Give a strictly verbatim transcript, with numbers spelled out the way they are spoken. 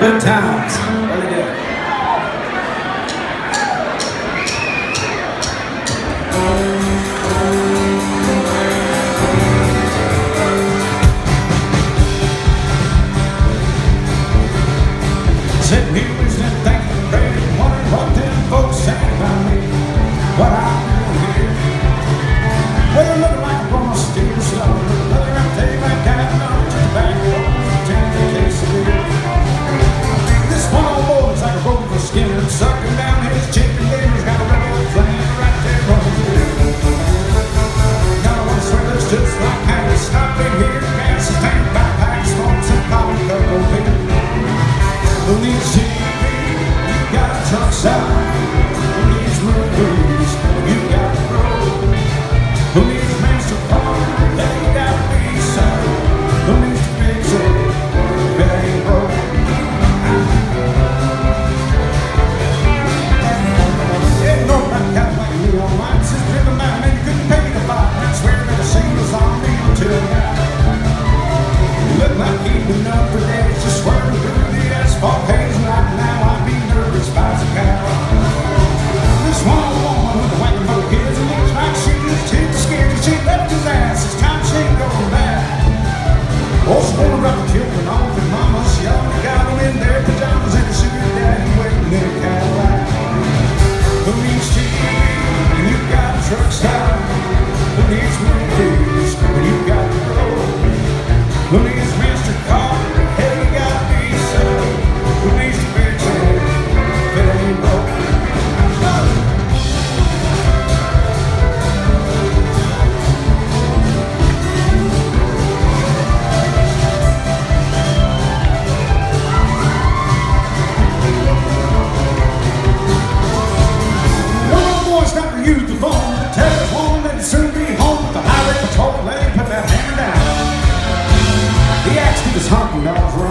Good times. Really good. Sitting here listening, thinking, praying, wondering what them folks say about me, what I'm doing here. Well, looking like I'm gonna steal some, another out there like I know to the back door, pretend the case of beer. This one old boy's like a rope for skinning, sucking down his chicken dinners, got a rebel flame right there on the beer. Now I wanna swear that's just like how you stop in here, gas is tank, backpack, smoke some coffee, cup of beer. Who needs T V? You got a truck stop. Who needs movies? You got the road. Who needs master car? They got to be so. Who needs to fix it? If it ain't broke. Yeah, nobody got like me on mine. Since driven by a man you couldn't pay the five. I swear that the same was on me until now. You look like he'd been up for days, just swerving through the asphalt haze. Right now I'd be nervous by the cow. This one woman with a wagon full of kids, and looks like she just hit the skids. She left his ass, it's time she ain't going back. Oh, she wanna rub the children off, and mama, she already got them in their pajamas, and a sugar daddy waiting in a Cadillac. Who needs T V when you got a truck stop? Who needs movies when you got the road? Who needs Mister Car? Hey, you gotta be so. Who needs to fix it if it ain't broke? One boy's not to use the phone to tell his woman that he'll soon be home with the highway patrol. Let him put that hammer down. He asked if his hunting dogs were